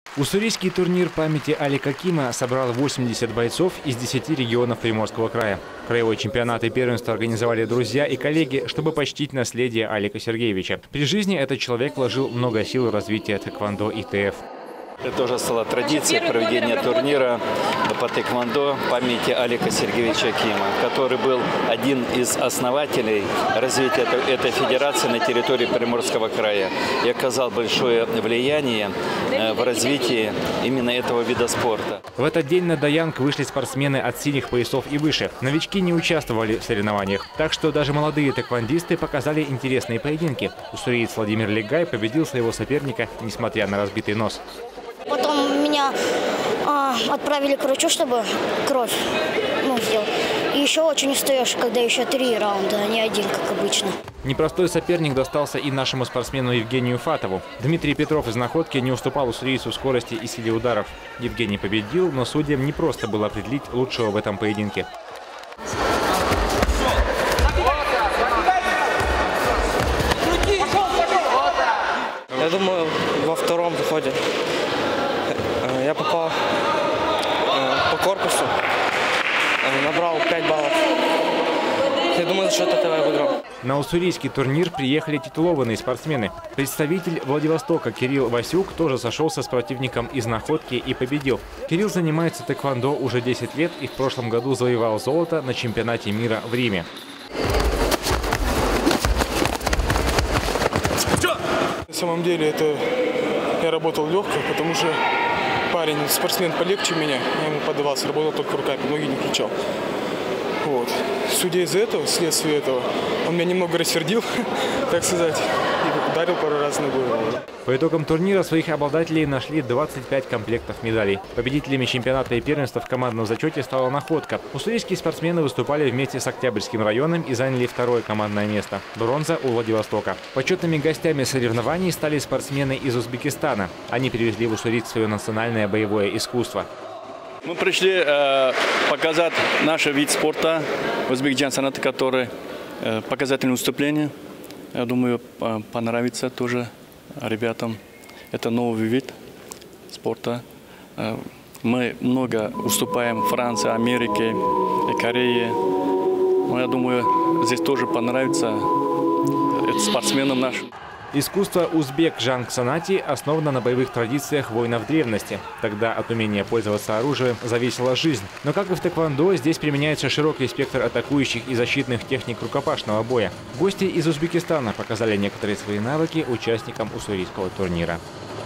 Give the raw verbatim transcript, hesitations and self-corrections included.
Уссурийский турнир памяти Алика Кима собрал восемьдесят бойцов из десяти регионов Приморского края. Краевой чемпионат и первенство организовали друзья и коллеги, чтобы почтить наследие Алика Сергеевича. При жизни этот человек вложил много сил в развитие тэквондо и тэ эф. Это уже стала традиция проведения турнира по тэквондо памяти Алика Сергеевича Кима, который был один из основателей развития этой федерации на территории Приморского края и оказал большое влияние в развитии именно этого вида спорта. В этот день на Даянг вышли спортсмены от синих поясов и выше. Новички не участвовали в соревнованиях, так что даже молодые тэквондисты показали интересные поединки. Уссуриец Владимир Легай победил своего соперника, несмотря на разбитый нос. Потом меня а, отправили к врачу, чтобы кровь ну, сделал. И еще очень устаешь, когда еще три раунда, а не один, как обычно. Непростой соперник достался и нашему спортсмену Евгению Фатову. Дмитрий Петров из Находки не уступал уссурийцу в скорости и силе ударов. Евгений победил, но судьям не просто было определить лучшего в этом поединке. Я думаю, во втором заходе я попал по корпусу, набрал пять баллов. Я думаю, за счет этого я выиграл. На уссурийский турнир приехали титулованные спортсмены. Представитель Владивостока Кирилл Васюк тоже сошелся с противником из Находки и победил. Кирилл занимается тэквондо уже десять лет и в прошлом году завоевал золото на чемпионате мира в Риме. На самом деле это я работал легко, потому что парень, спортсмен полегче меня, я ему поддавался, работал только руками, ноги не включал. Вот. Судя из этого, вследствие этого, он меня немного рассердил, так сказать, и ударил пару раз ногой. По итогам турнира своих обладателей нашли двадцать пять комплектов медалей. Победителями чемпионата и первенства в командном зачете стала Находка. Уссурийские спортсмены выступали вместе с Октябрьским районом и заняли второе командное место. Бронза у Владивостока. Почетными гостями соревнований стали спортсмены из Узбекистана. Они привезли в Уссурийск свое национальное боевое искусство. Мы пришли э, показать наш вид спорта, узбекский санат, который э, показательное выступление. Я думаю, понравится тоже ребятам. Это новый вид спорта. Э, мы много выступаем в Франции, Америке, Корее. Но я думаю, здесь тоже понравится спортсменам нашим. Искусство узбек жанг санати основано на боевых традициях воинов древности. Тогда от умения пользоваться оружием зависела жизнь. Но как и в тэквондо, здесь применяется широкий спектр атакующих и защитных техник рукопашного боя. Гости из Узбекистана показали некоторые свои навыки участникам уссурийского турнира.